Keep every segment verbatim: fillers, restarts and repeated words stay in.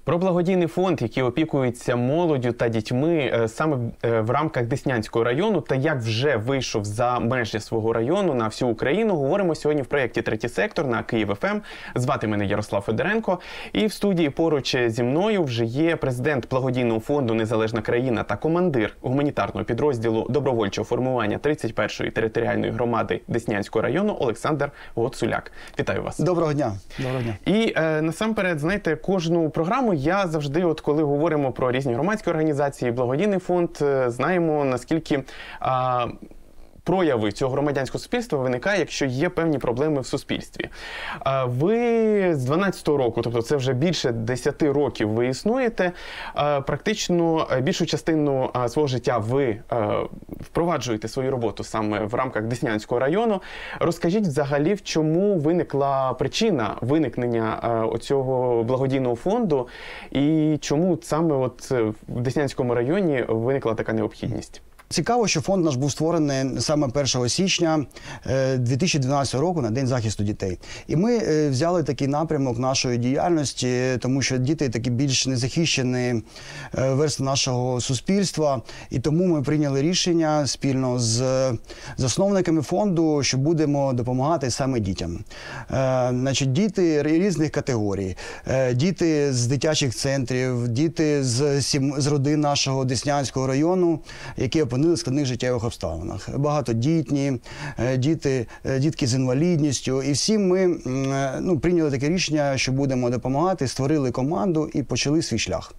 Про благодійний фонд, який опікується молоддю та дітьми саме в рамках Деснянського району та як вже вийшов за межі свого району на всю Україну, говоримо сьогодні в проєкті «Третій сектор» на Київ еф ем. Звати мене Ярослав Федоренко. І в студії поруч зі мною вже є президент благодійного фонду «Незалежна країна» та командир гуманітарного підрозділу добровольчого формування тридцять першої територіальної громади Деснянського району Олександр Гоцуляк. Вітаю вас. Доброго дня. Доброго дня. І е, насамперед, знаєте, кожну програму я завжди, от коли говоримо про різні громадські організації, благодійний фонд, знаємо, наскільки а, прояви цього громадянського суспільства виникає, якщо є певні проблеми в суспільстві. А, ви з дванадцятого року, тобто це вже більше десяти років ви існуєте, а, практично більшу частину а, свого життя ви а, впроваджуєте свою роботу саме в рамках Деснянського району. Розкажіть взагалі, в чому виникла причина виникнення а, оцього благодійного фонду і чому саме от в Деснянському районі виникла така необхідність? Цікаво, що фонд наш був створений саме першого січня дві тисячі дванадцятого року на День захисту дітей. І ми взяли такий напрямок нашої діяльності, тому що діти такі більш незахищені верстви нашого суспільства. І тому ми прийняли рішення спільно з засновниками фонду, що будемо допомагати саме дітям. Значить, діти різних категорій. Діти з дитячих центрів, діти з, з родин нашого Деснянського району, які опинилися в складних життєвих обставинах. Багатодітні, діти, дітки з інвалідністю. І всі ми ну, прийняли таке рішення, що будемо допомагати, створили команду і почали свій шлях.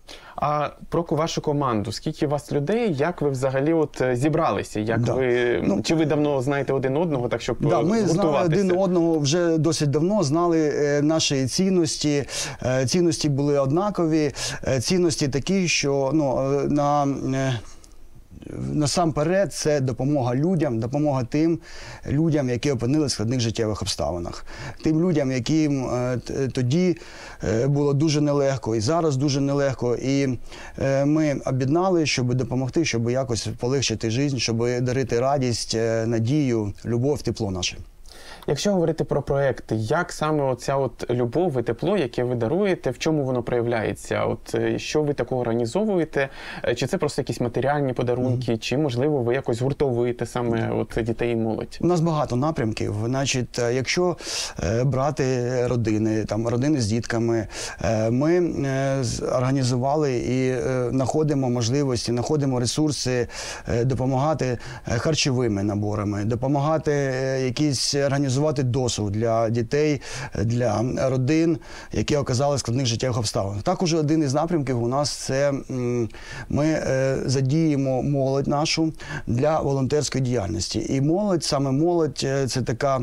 А про вашу команду, скільки у вас людей, як ви взагалі от зібралися? Як да. ви, ну, чи ви давно знаєте один одного, так щоб да, ми знали один одного вже досить давно, знали е, наші цінності. Е, цінності були однакові. Е, цінності такі, що ну, на... Е, насамперед, це допомога людям, допомога тим людям, які опинилися в складних життєвих обставинах. Тим людям, яким е, тоді е, було дуже нелегко і зараз дуже нелегко. І е, ми об'єднали, щоб допомогти, щоб якось полегшити життя, щоб дарити радість, е, надію, любов, тепло наше. Якщо говорити про проекти, як саме оця от любов і тепло, яке ви даруєте, в чому воно проявляється? От що ви такого організовуєте? Чи це просто якісь матеріальні подарунки, mm-hmm. чи, можливо, ви якось гуртовуєте саме mm-hmm. от дітей і молодь? У нас багато напрямків. Значить, якщо е, брати родини, там, родини з дітками, е, ми е, організували і е, знаходимо можливості, знаходимо ресурси е, допомагати харчовими наборами, допомагати е, якісь організувати досуг для дітей, для родин, які оказалися в складних життєвих обставинах. Також один із напрямків у нас – це ми задіємо молодь нашу для волонтерської діяльності. І молодь, саме молодь – це така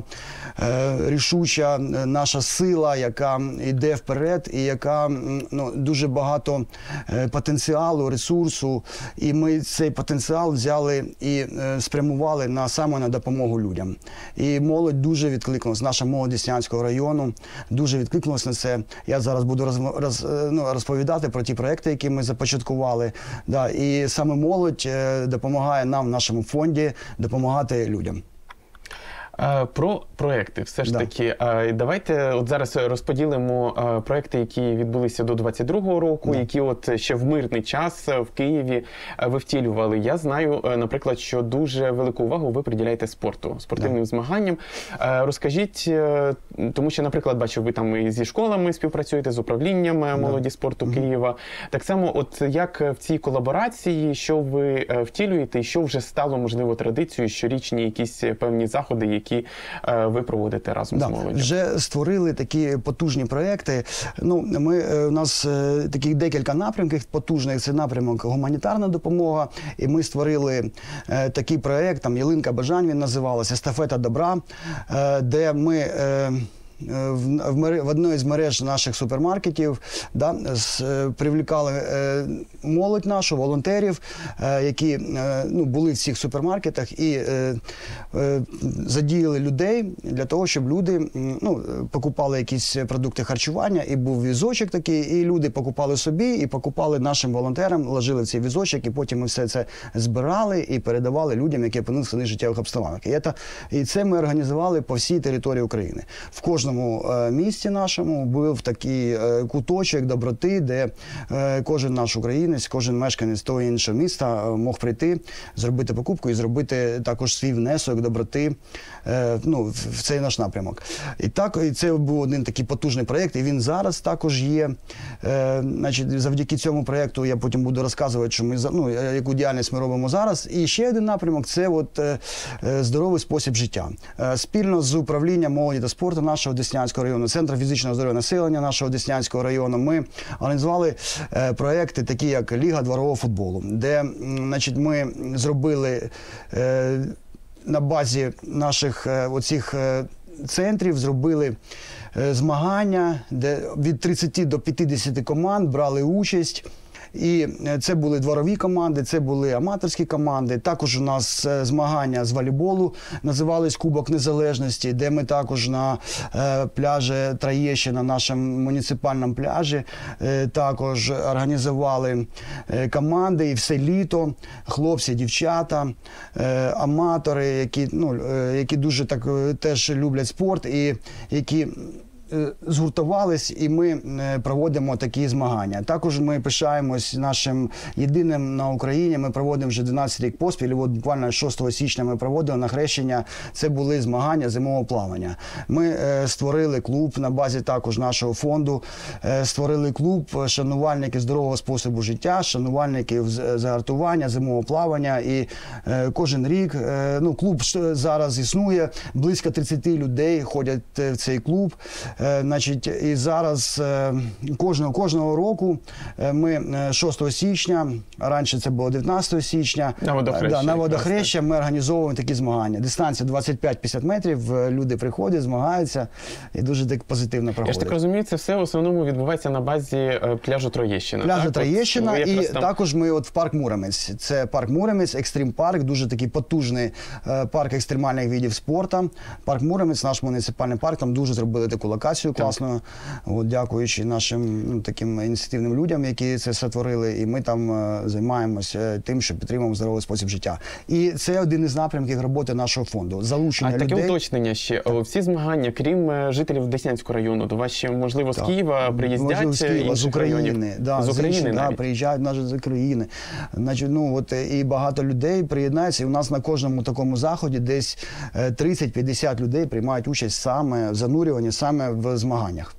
рішуча наша сила, яка йде вперед і яка ну, дуже багато потенціалу, ресурсу. І ми цей потенціал взяли і спрямували на, саме на допомогу людям. І молодь дуже відкликнулася, наша молодь Деснянського району дуже відкликнулася на це. Я зараз буду роз, роз, ну, розповідати про ті проекти, які ми започаткували. Да, і саме молодь допомагає нам в нашому фонді допомагати людям. Про проекти, все ж да. таки. Давайте от зараз розподілимо проекти, які відбулися до двадцять другого року, да. які от ще в мирний час в Києві ви втілювали. Я знаю, наприклад, що дуже велику увагу ви приділяєте спорту, спортивним да. змаганням. Розкажіть, тому що, наприклад, бачу, ви там і зі школами співпрацюєте, з управлінням да. молоді спорту mm-hmm. Києва. Так само, от як в цій колаборації, що ви втілюєте і що вже стало, можливо, традицією, щорічні якісь певні заходи, які е, ви проводите разом да, з молоддю? Вже створили такі потужні проекти. Ну, ми, у нас е, таких декілька напрямків потужних. Це напрямок гуманітарна допомога. І ми створили е, такий проект, там «Ялинка бажань» він називався, «Естафета добра», е, де ми... Е, В, в одній з мереж наших супермаркетів да, з, привлікали е, молодь нашу, волонтерів, е, які е, ну, були в цих супермаркетах і е, е, задіяли людей для того, щоб люди ну, покупали якісь продукти харчування, і був візочок такий, і люди покупали собі, і покупали нашим волонтерам, ложили в цей візочок, і потім ми все це збирали і передавали людям, які опинилися в життєвих обставинах. І це, і це ми організували по всій території України. В кожному кожному е, місті нашому був такий е, куточок доброти, де е, кожен наш українець, кожен мешканець того іншого міста е, мог прийти, зробити покупку і зробити також свій внесок доброти е, ну, в, в цей наш напрямок. І так, і це був один такий потужний проєкт, і він зараз також є. Е, значить, завдяки цьому проєкту я потім буду розказувати, що ми, ну, яку діяльність ми робимо зараз. І ще один напрямок – це от, е, здоровий спосіб життя. Е, спільно з управлінням молоді та спорту нашого Деснянського району, Центром фізичного здоров'я населення нашого Деснянського району, ми організували е, проєкти, такі як Ліга дворового футболу, де, значить, ми зробили е, на базі наших е, оцих е, центрів, зробили е, змагання, де від тридцяти до п'ятдесяти команд брали участь. І це були дворові команди, це були аматорські команди. Також у нас змагання з волейболу називались Кубок Незалежності, де ми також на е, пляжі Троєщина, на нашому муніципальному пляжі, е, також організували е, команди і все літо, хлопці, дівчата, е, аматори, які, ну, е, які дуже так теж люблять спорт і які згуртувались, і ми проводимо такі змагання. Також ми пишаємось нашим єдиним на Україні. Ми проводимо вже дванадцять рік поспіль. І от буквально шостого січня ми проводили на Хрещення. Це були змагання зимового плавання. Ми е, створили клуб на базі також нашого фонду. Е, створили клуб шанувальників здорового способу життя, шанувальників загартування, зимового плавання. І е, кожен рік, е, ну, клуб зараз існує. Близько тридцяти людей ходять в цей клуб. Значить, і зараз кожного, кожного року ми шостого січня, раніше це було дев'ятнадцятого січня, на Водохреща, да, на Водохреща ми організовуємо такі змагання. Дистанція двадцять п'ять - п'ятдесят метрів, люди приходять, змагаються і дуже так позитивно проходить. Я ж так розумію, це все в основному відбувається на базі пляжу Троєщина. Пляжу так? Троєщина, От, і там... також ми от в парк Муромець. Це парк Муромець, екстрим парк, дуже такий потужний парк екстремальних видів спорту. Парк Муромець, наш муніципальний парк, там дуже зробили таку локацію класно, от, дякуючи нашим, ну, таким ініціативним людям, які це сотворили, і ми там е, займаємося тим, що підтримуємо здоровий спосіб життя. І це один із напрямків роботи нашого фонду. Залучення а людей. А таке уточнення ще. Так. Всі змагання, крім жителів Деснянського району, до вас ще, можливо, з так. Києва приїздять? Можливо, з Києва, з України. Да, з України, з інших, навіть? Да, приїжджають навіть з України. Значить, ну, от, і багато людей приєднаються, і у нас на кожному такому заході десь тридцять - п'ятдесят людей приймають участь саме в занурюванні, саме в змаганнях.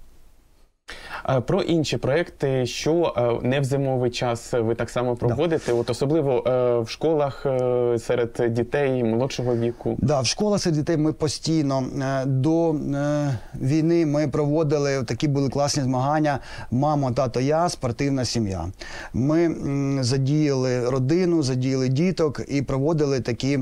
Про інші проекти, що не в зимовий час ви так само проводите, да. От особливо в школах серед дітей молодшого віку? Да, в школах серед дітей ми постійно. До війни ми проводили, такі були класні змагання «Мамо, тато, я. Спортивна сім'я». Ми задіяли родину, задіяли діток і проводили такі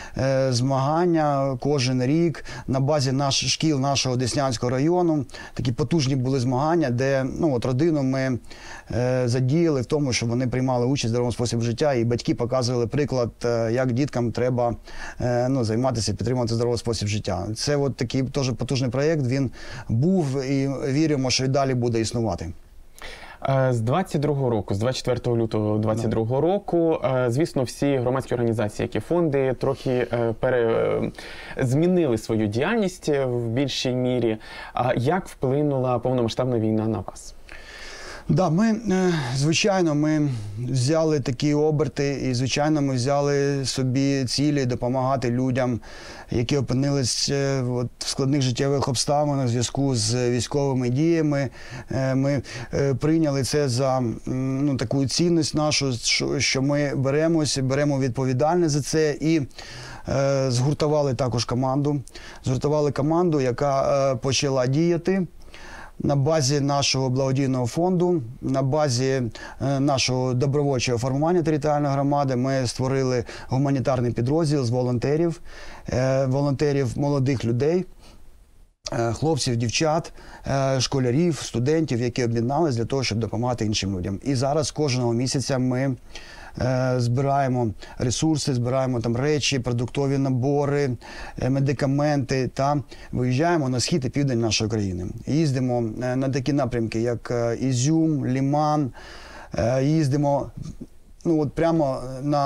змагання кожен рік на базі наших шкіл нашого Деснянського району. Такі потужні були змагання, де, ну, от родину ми е, задіяли в тому, щоб вони приймали участь в здоровому способі життя, і батьки показували приклад, е, як діткам треба е, ну, займатися, підтримувати здоровий спосіб життя. Це от такий теж потужний проєкт, він був, і віримо, що і далі буде існувати. З двадцять другого року, з двадцять четвертого лютого двадцять другого року, звісно, всі громадські організації, які фонди, трохи пере... змінили свою діяльність в більшій мірі. Як вплинула повномасштабна війна на вас? Да, ми, звичайно, ми взяли такі оберти і, звичайно, ми взяли собі цілі допомагати людям, які опинились от, в складних життєвих обставинах в зв'язку з військовими діями. Ми прийняли це за, ну, таку цінність нашу, що ми беремося, беремо відповідальність за це і е, згуртували також команду. Згуртували команду, яка е, почала діяти на базі нашого благодійного фонду, на базі е, нашого добровольчого формування територіальної громади. Ми створили гуманітарний підрозділ з волонтерів, е, волонтерів молодих людей, е, хлопців, дівчат, е, школярів, студентів, які об'єднались для того, щоб допомагати іншим людям. І зараз кожного місяця ми збираємо ресурси, збираємо там речі, продуктові набори, медикаменти та виїжджаємо на схід і південь нашої країни. Їздимо на такі напрямки, як Ізюм, Лиман, їздимо, ну, от прямо на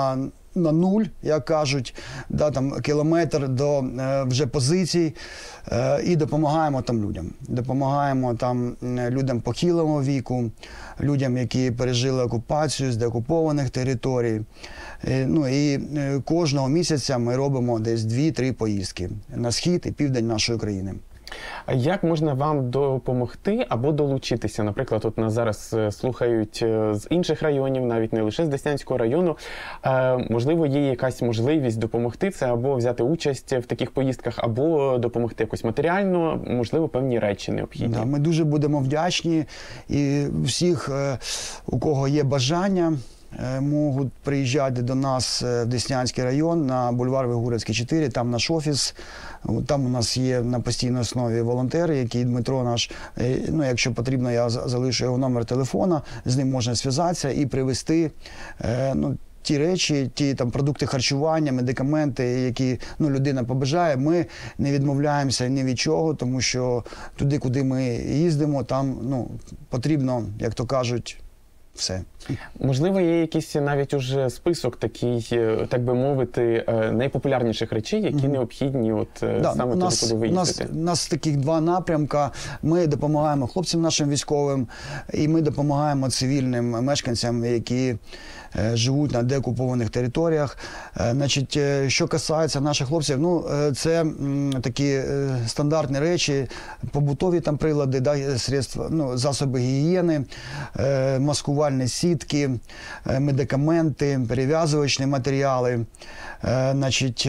на нуль, як кажуть, да, там, кілометр до е, вже позицій, е, і допомагаємо там людям. Допомагаємо там людям похилого віку, людям, які пережили окупацію з деокупованих територій. Е, ну, і е, кожного місяця ми робимо десь дві-три поїздки на схід і південь нашої країни. А як можна вам допомогти або долучитися? Наприклад, от нас зараз слухають з інших районів, навіть не лише з Деснянського району. Е, можливо, є якась можливість допомогти це або взяти участь в таких поїздках, або допомогти якось матеріально, можливо, певні речі необхідні. Да, ми дуже будемо вдячні і всіх, у кого є бажання, можуть приїжджати до нас в Деснянський район на бульвар Вигурівський, чотири, там наш офіс. Там у нас є на постійній основі волонтер, який Дмитро наш, ну, якщо потрібно, я залишу його номер телефона, з ним можна зв'язатися і привезти, ну, ті речі, ті там продукти харчування, медикаменти, які, ну, людина побажає. Ми не відмовляємося ні від чого, тому що туди, куди ми їздимо, там, ну, потрібно, як то кажуть, все. Можливо, є якийсь навіть уже список такий, так би мовити, найпопулярніших речей, які mm-hmm. необхідні от да, саме туди, куди ви їздите? У нас таких два напрямка. Ми допомагаємо хлопцям нашим військовим, і ми допомагаємо цивільним мешканцям, які живуть на деокупованих територіях. Значить, що касається наших хлопців, ну, це такі стандартні речі, побутові там прилади, да, средства, ну, засоби гігієни, маскувальні сітки, медикаменти, перев'язувачні матеріали. Значить,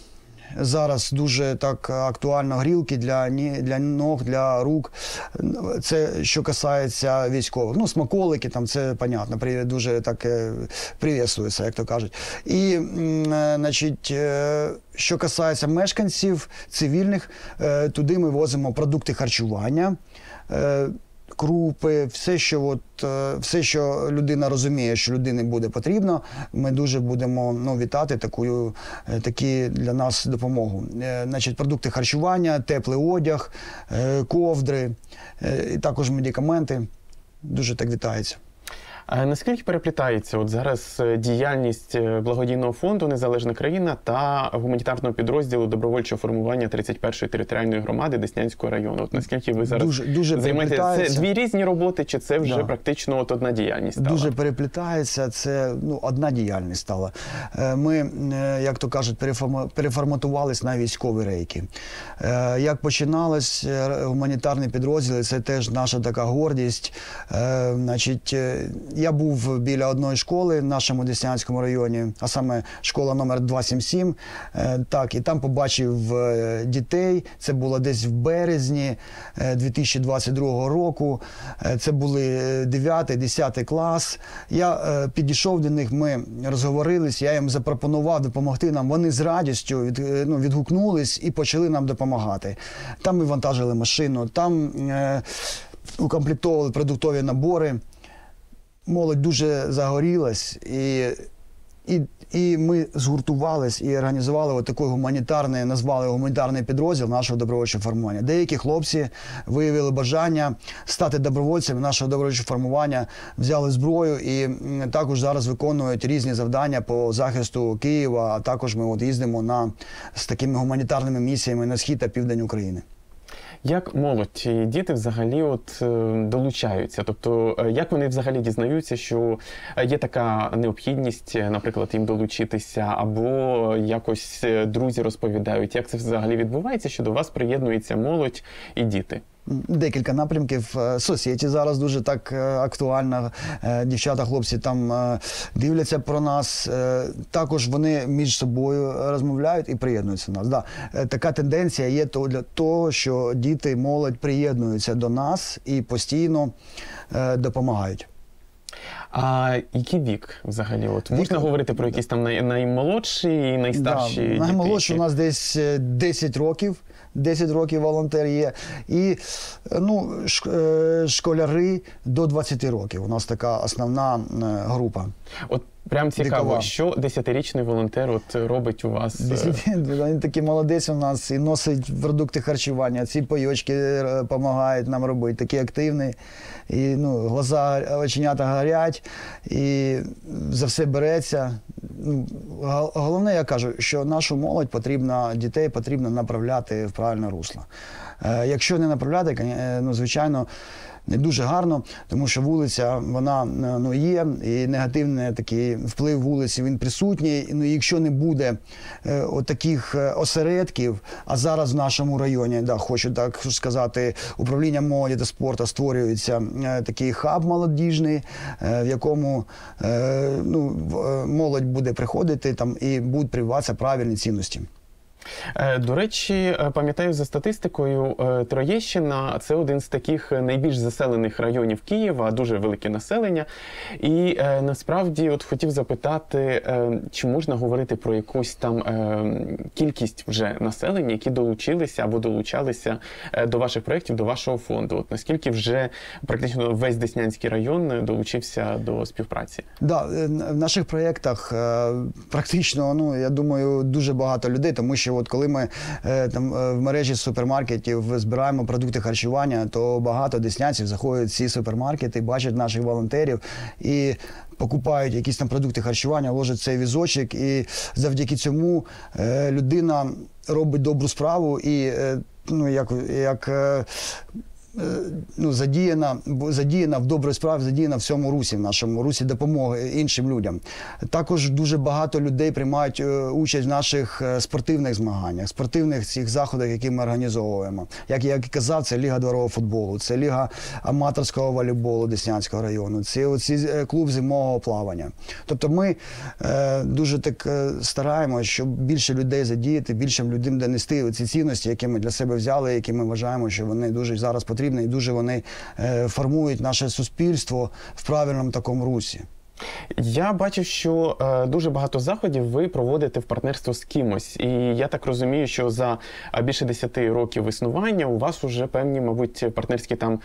зараз дуже так актуально грілки для, для ног, для рук. Це що касається військових. Ну, смаколики, там, це, понятно, дуже так привітствується, як то кажуть. І, значить, що касається мешканців, цивільних, туди ми возимо продукти харчування, крупи, все, що от, все, що людина розуміє, що людині буде потрібно, ми дуже будемо, ну, вітати таку, такі для нас допомогу. Значить, продукти харчування, теплий одяг, ковдри, і також медикаменти. Дуже так вітається. А наскільки переплітається от зараз діяльність благодійного фонду «Незалежна країна» та гуманітарного підрозділу добровольчого формування тридцять першої територіальної громади Деснянського району? От наскільки ви зараз дуже, дуже займаєтеся? Це дві різні роботи, чи це вже да. практично от одна діяльність стала? Дуже переплітається, це, ну, одна діяльність стала. Ми, як то кажуть, переформатувались на військові рейки. Як починалось гуманітарний підрозділ, це теж наша така гордість. Значить, я був біля одної школи в нашому Деснянському районі, а саме школа номер двісті сімдесят сім. Так, і там побачив дітей. Це було десь в березні дві тисячі двадцять другого року. Це були дев'ятий, десятий клас. Я підійшов до них, ми розговорились, я їм запропонував допомогти нам. Вони з радістю від, ну, відгукнулись і почали нам допомагати. Там ми вантажили машину, там е, укомплектовували продуктові набори. Молодь дуже загорілась, і, і, і ми згуртувались і організували такий гуманітарний, назвали гуманітарний підрозділ нашого добровольчого формування. Деякі хлопці виявили бажання стати добровольцями нашого добровольчого формування, взяли зброю і також зараз виконують різні завдання по захисту Києва, а також ми от їздимо на, з такими гуманітарними місіями на схід та південь України. Як молодь і діти взагалі от долучаються? Тобто, як вони взагалі дізнаються, що є така необхідність, наприклад, їм долучитися, або якось друзі розповідають, як це взагалі відбувається, що до вас приєднується молодь і діти? Декілька напрямків. Соцсеті зараз дуже так актуально. Дівчата, хлопці там дивляться про нас. Також вони між собою розмовляють і приєднуються до нас. Да. Така тенденція є для того, що діти, молодь приєднуються до нас і постійно допомагають. А який вік взагалі? От вік... Можна говорити про якісь там най... наймолодші і найстарші? Да, наймолодші у нас десь десять років. десять років волонтер є. І, ну, школяри до двадцяти років. У нас така основна група. От прям цікаво, вікова. Що десятирічний волонтер от робить у вас? Він такий молодець у нас і носить продукти харчування. Ці пайочки допомагають нам робити. Такий активний. І, ну, глаза, оченята горять. І за все береться. ну, головне, я кажу, що нашу молодь потрібно, дітей потрібно направляти в правильне русло. Е, якщо не направляти, ну, звичайно, не дуже гарно, тому що вулиця, вона, ну, є, і негативний такий вплив вулиці, він присутній. Ну, і якщо не буде е, таких осередків, а зараз в нашому районі, да, хочу так сказати, управління молоді та спорту створюється е, такий хаб молодіжний, е, в якому е, ну, молодь буде приходити там і будуть прививатися правильні цінності. До речі, пам'ятаю за статистикою, Троєщина – це один з таких найбільш заселених районів Києва, дуже велике населення. І насправді от хотів запитати, чи можна говорити про якусь там кількість вже населення, які долучилися або долучалися до ваших проєктів, до вашого фонду? От наскільки вже практично весь Деснянський район долучився до співпраці? Так, да, в наших проєктах практично, ну, я думаю, дуже багато людей, тому що от коли ми е, там в мережі супермаркетів збираємо продукти харчування, то багато деснянців заходять в ці супермаркети, бачать наших волонтерів і покупають якісь там продукти харчування, ложать цей візочок, і завдяки цьому е, людина робить добру справу і е, ну, як, як е, ну, задіяна, задіяна в добрій справі, задіяна в цьому русі, в нашому русі допомоги іншим людям. Також дуже багато людей приймають участь в наших спортивних змаганнях, спортивних цих заходах, які ми організовуємо. Як я казав, це Ліга дворового футболу, це Ліга аматорського волейболу Деснянського району, це оці клуб зимового плавання. Тобто ми е, дуже так стараємося, щоб більше людей задіяти, більше людям донести ці цінності, які ми для себе взяли, які ми вважаємо, що вони дуже зараз потрібні. І дуже вони е, формують наше суспільство в правильному такому русі. Я бачив, що е, дуже багато заходів ви проводите в партнерство з кимось. І я так розумію, що за більше десяти років існування у вас вже певні, мабуть, партнерські там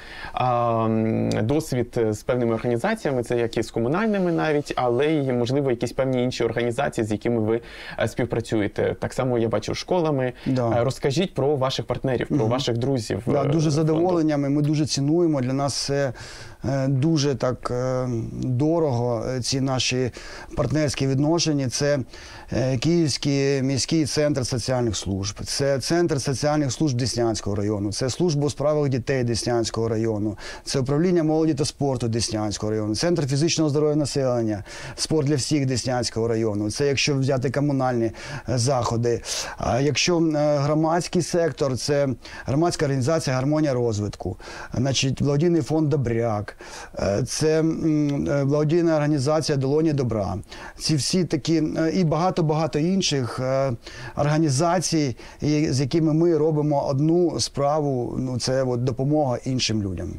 е, досвід з певними організаціями, це як і з комунальними навіть, але й, можливо, якісь певні інші організації, з якими ви співпрацюєте. Так само я бачив школами. Да. Розкажіть про ваших партнерів, про угу. ваших друзів. Да, дуже задоволеннями, ми дуже цінуємо. Для нас це дуже так дорого, ці наші партнерські відношення. Це Київський міський центр соціальних служб, це Центр соціальних служб Деснянського району, це Служба у справах дітей Деснянського району, це Управління молоді та спорту Деснянського району, Центр фізичного здоров'я населення, спорт для всіх Деснянського району. Це якщо взяти комунальні заходи. А якщо громадський сектор, це громадська організація «Гармонія розвитку», значить, благодійний фонд «Добряк», це благодійна організація «Долоні добра». Ці всі такі і багато-багато інших організацій, з якими ми робимо одну справу, ну, це от допомога іншим людям.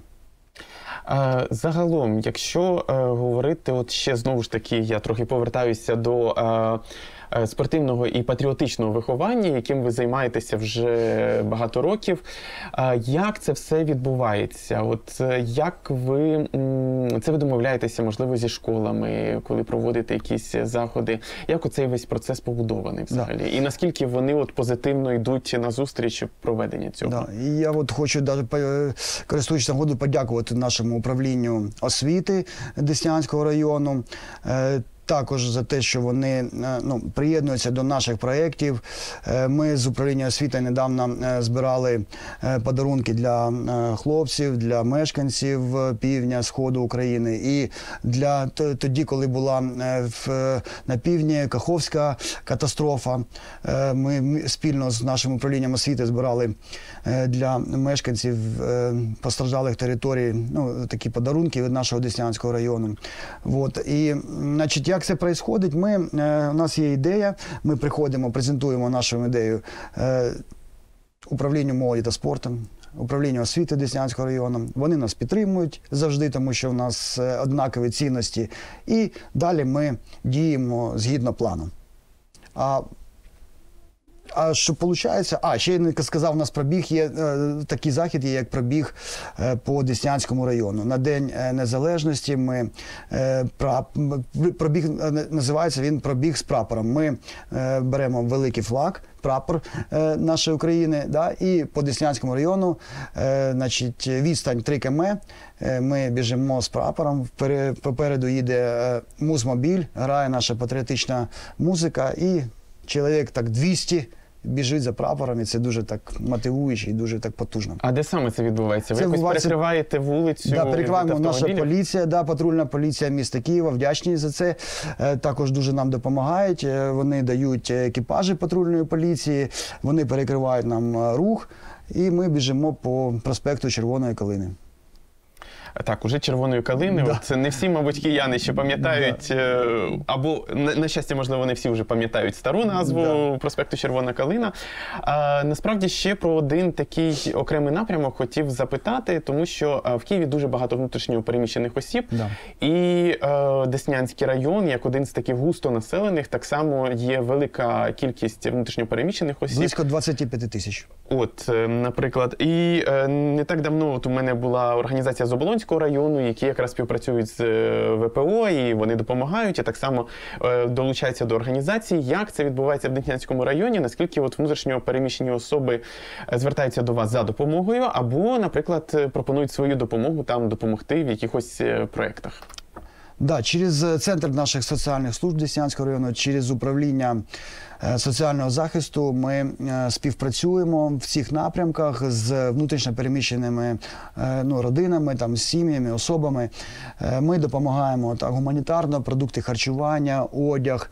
Загалом, якщо е, говорити, от ще знову ж таки, я трохи повертаюся до е, спортивного і патріотичного виховання, яким ви займаєтеся вже багато років. Е, як це все відбувається? От як ви це ви домовляєтеся, можливо, зі школами, коли проводите якісь заходи? Як оцей весь процес побудований взагалі? Да. І наскільки вони от позитивно йдуть назустріч проведення цього? Да. І я от хочу, користуючись нагодою, подякувати нашому управлінню освіти Деснянського району, також за те, що вони ну, приєднуються до наших проєктів. Ми з управління освіти недавно збирали подарунки для хлопців, для мешканців півдня, сходу України. І для тоді, коли була в, на півдні Каховська катастрофа, ми спільно з нашим управлінням освіти збирали для мешканців постраждалих територій ну, такі подарунки від нашого Деснянського району. Вот. І, значить, як це відбувається? Ми, у нас є ідея, ми приходимо, презентуємо нашу ідею управлінню молоді та спорту, управлінню освіти Деснянського району. Вони нас підтримують завжди, тому що в нас однакові цінності. І далі ми діємо згідно плану. А а що виходить? А, ще я не сказав, у нас пробіг є, е, такий захід є, як пробіг е, по Деснянському району. На День Незалежності ми, е, прап, пробіг, називається він «Пробіг з прапором». Ми е, беремо великий флаг, прапор е, нашої України, да, і по Деснянському району, е, значить, відстань три кілометри, е, ми біжимо з прапором, вперед, попереду їде е, музмобіль, грає наша патріотична музика, і чоловік так двісті біжить за прапором, і це дуже так мотивуюче і дуже так потужно. А де саме це відбувається? Ви Це якось відбувається... перекриваєте вулицю? Да, перекриваємо. Наша автомобілів? поліція, да, патрульна поліція міста Києва, вдячні за це. Е, також дуже нам допомагають. Е, вони дають екіпажі патрульної поліції, вони перекривають нам е, рух, і ми біжимо по проспекту Червоної Калини. Так, уже червоної калини. Да. Це не всі, мабуть, кияни ще пам'ятають, да. або, на, на щастя, можливо, не всі вже пам'ятають стару назву да. проспекту Червона Калина. А, насправді, ще про один такий окремий напрямок хотів запитати, тому що в Києві дуже багато внутрішньо переміщених осіб. Да. І е, Деснянський район, як один з таких густонаселених, так само є велика кількість внутрішньо переміщених осіб. Близько двадцять п'ять тисяч. От, наприклад. І е, не так давно от у мене була організація з Оболонського району, які якраз співпрацюють з В П О, і вони допомагають, і так само е, долучаються до організації. Як це відбувається в Деснянському районі? Наскільки от внутрішньо переміщені особи звертаються до вас за допомогою, або, наприклад, пропонують свою допомогу там допомогти в якихось проєктах? Да, через центр наших соціальних служб Деснянського району, через управління соціального захисту ми співпрацюємо в цих напрямках з внутрішньо переміщеними ну, родинами, там, сім'ями, особами. Ми допомагаємо так, гуманітарно, продукти харчування, одяг.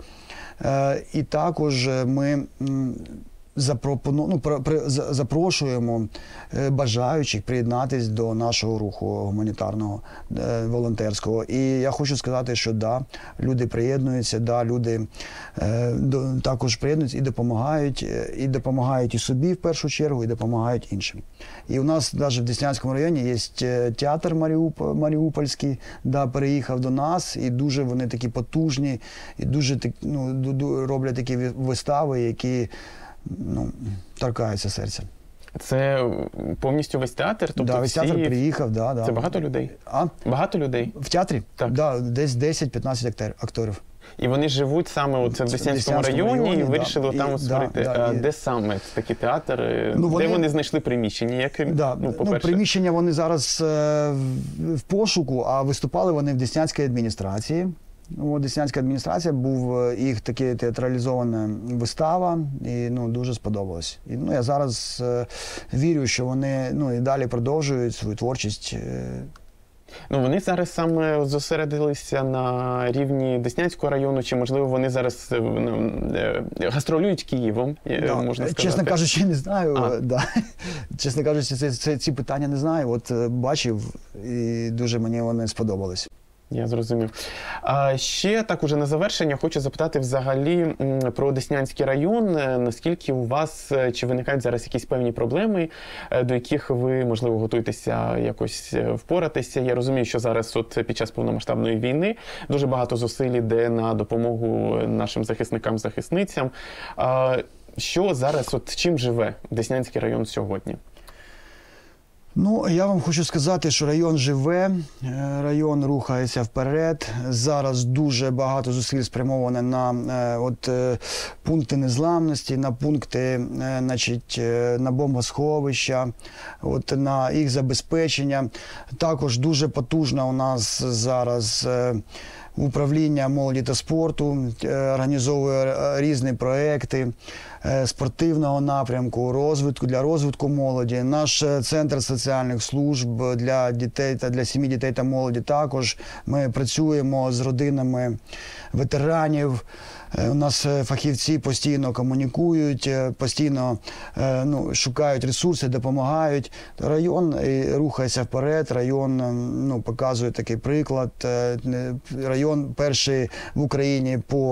І також ми запропону... ну, при... запрошуємо бажаючих приєднатись до нашого руху гуманітарного, волонтерського. І я хочу сказати, що да, люди приєднуються, да, люди е, до... також приєднуються і допомагають, і допомагають і собі в першу чергу, і допомагають іншим. І у нас навіть в Деснянському районі є театр Маріуп... Маріупольський, да, переїхав до нас, і дуже вони такі потужні, і дуже ну, роблять такі вистави, які ну, торкаються серця. Це повністю весь театр? Тобто да, весь всі... театр приїхав, да, да. Це багато людей? А? Багато людей? В театрі? Так. Да, десь десять-п'ятнадцять акторів. І вони живуть саме от в Деснянському районі, районі і вирішили да, там і, створити. Да, да, де і... саме такий театр? Ну, вони... Де вони знайшли приміщення? Як... Да, ну, ну, приміщення вони зараз е, в пошуку, а виступали вони в Деснянській адміністрації. У Деснянська адміністрація був їх така театралізована вистава, і ну, дуже сподобалось. І ну, я зараз е, вірю, що вони ну, і далі продовжують свою творчість. Ну, вони зараз саме зосередилися на рівні Деснянського району, чи, можливо, вони зараз ну, гастролюють Києвом, да. можна сказати? Чесно кажучи, не знаю. Да. Чесно кажучи, це, це, ці питання не знаю. От бачив, і дуже мені вони сподобались. Я зрозумів. А ще так уже на завершення хочу запитати взагалі про Деснянський район. Наскільки у вас, чи виникають зараз якісь певні проблеми, до яких ви, можливо, готуєтеся якось впоратися? Я розумію, що зараз от під час повномасштабної війни дуже багато зусиль іде на допомогу нашим захисникам-захисницям. Що зараз, от чим живе Деснянський район сьогодні? Ну, я вам хочу сказати, що район живе, район рухається вперед. Зараз дуже багато зусиль спрямовано на от, пункти незламності, на пункти, значить, на бомбосховища, от, на їх забезпечення. Також дуже потужно у нас зараз управління молоді та спорту, організовує різні проекти спортивного напрямку, розвитку, для розвитку молоді. Наш центр соціальних служб для дітей та для сім'ї, дітей та молоді також. Ми працюємо з родинами ветеранів. У нас фахівці постійно комунікують, постійно ну, шукають ресурси, допомагають. Район рухається вперед, район ну, показує такий приклад. Район перший в Україні по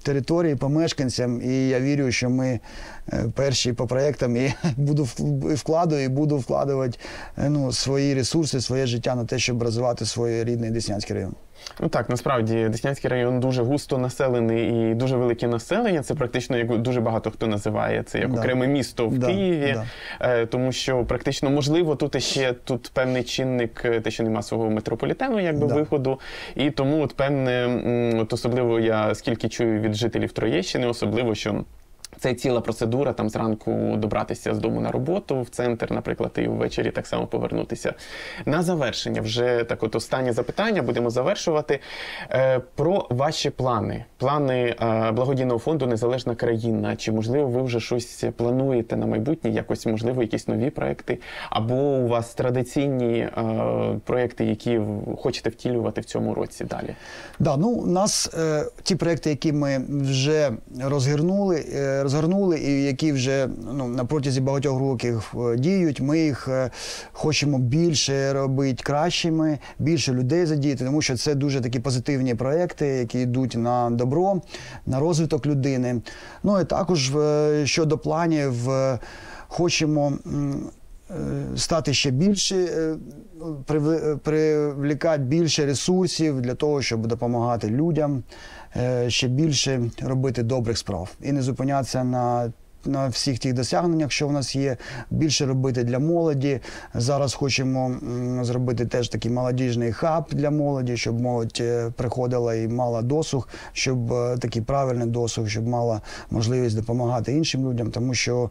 території, по мешканцям, і я вірю, що ми е, перші по проєктам і буду в- вкладаю і буду вкладувати е, ну, свої ресурси, своє життя на те, щоб розвивати свій рідний Деснянський район. Ну так, насправді Деснянський район дуже густо населений і дуже велике населення. Це практично, як дуже багато хто називає, це як Да. окреме місто в Да, Києві. да. Е, Тому що практично, можливо, тут ще тут певний чинник, е, те, що нема свого метрополітену, якби Да. виходу. І тому от певне, м, от особливо я скільки чую від жителів Троєщини, особливо, що це ціла процедура, там зранку добратися з дому на роботу, в центр, наприклад, і ввечері так само повернутися. На завершення, вже так от останнє запитання, будемо завершувати. Е, про ваші плани. Плани е, благодійного фонду «Незалежна країна». Чи, можливо, ви вже щось плануєте на майбутнє, якось, можливо, якісь нові проекти? Або у вас традиційні е, проекти, які ви хочете втілювати в цьому році далі? Да, ну, у нас е, ті проекти, які ми вже розгорнули, е, розгорнули і які вже ну, на протязі багатьох років е, діють, ми їх е, хочемо більше робити кращими, більше людей задіяти, тому що це дуже такі позитивні проекти, які йдуть на добро, на розвиток людини. Ну і також е, щодо планів, е, хочемо м, е, стати ще більше, е, привли- привлікати більше ресурсів для того, щоб допомагати людям, е, ще більше робити добрих справ і не зупинятися на на всіх тих досягненнях, що в нас є, більше робити для молоді. Зараз хочемо м, зробити теж такий молодіжний хаб для молоді, щоб молодь е, приходила і мала досуг, щоб е, такий правильний досуг, щоб мала можливість допомагати іншим людям, тому що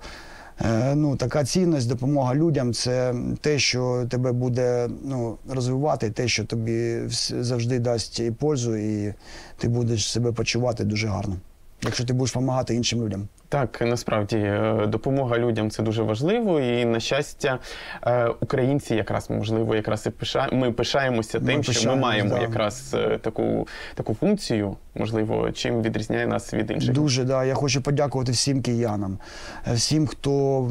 Е, Ну, така цінність, допомога людям – це те, що тебе буде ну, розвивати, те, що тобі вс- завжди дасть і пользу, і ти будеш себе почувати дуже гарно, якщо ти будеш допомагати іншим людям. Так, насправді, е, допомога людям – це дуже важливо, і, на щастя, е, українці якраз, можливо, якраз і пиша... ми пишаємося Ми тим, що ми пишаємось, маємо да. якраз е, таку, таку функцію, можливо, чим відрізняє нас від інших. Дуже, да. Я хочу подякувати всім киянам, е, всім, хто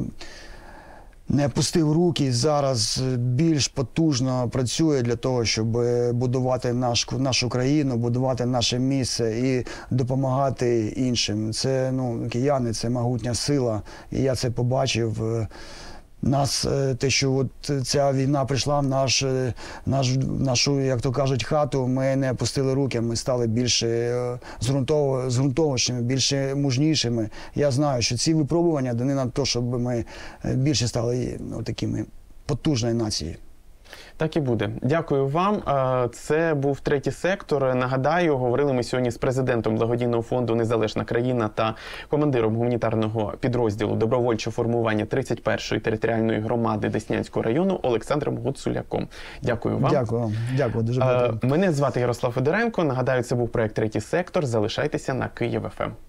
не опустив руки, зараз більш потужно працює для того, щоб будувати наш, нашу країну, будувати наше місце і допомагати іншим. Це, ну, кияни, це могутня сила, і я це побачив. Нас, е, те, що от ця війна прийшла в наш, е, наш, нашу, як то кажуть, хату, ми не опустили руки, ми стали більше е, зґрунтов- зґрунтовішими, більше мужнішими. Я знаю, що ці випробування дані на те, щоб ми е, більше стали ну, такими потужною нацією. Так і буде. Дякую вам. Е, Це був третій сектор. Нагадаю, говорили ми сьогодні з президентом благодійного фонду «Незалежна країна» та командиром гуманітарного підрозділу добровольчого формування тридцять першої територіальної громади Деснянського району Олександром Гуцуляком. Дякую вам. Дякую вам. Дякую дуже Е, багато. Мене звати Ярослав Федоренко. Нагадаю, це був проект «Третій сектор». Залишайтеся на Київ еф ем.